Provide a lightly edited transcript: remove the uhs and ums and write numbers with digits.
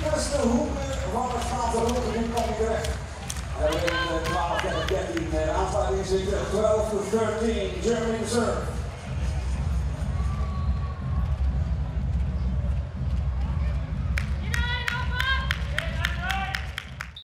beste hoeken van het Vaterland in Koninkrijk. En we hebben 12 tegen 13 aansluiting zitten, 12 to 13, Germany serve.